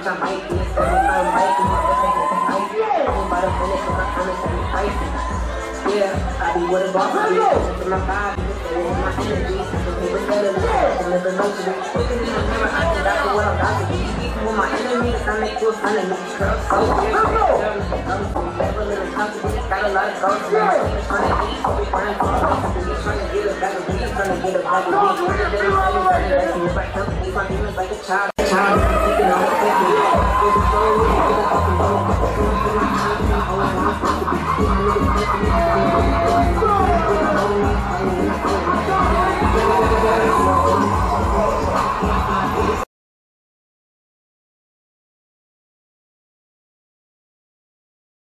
bitch, I might be a certain time, might be more than I see. By the finish of my comments, I be pricey. Yeah, I be with a boss, I be with my vibe, with my energy. The people better than to live in luxury. Looking in the mirror, I think that's what I'm about to be. Even with my enemies, I make you a fun of me. Girl, so weird. Never living comfortably, got a lot of ghosts. Trying to eat, so we trying to trying to get a bag of weed, trying to get a bag of weed. It's like company, my demons like a child. Child, you know, it's so weird.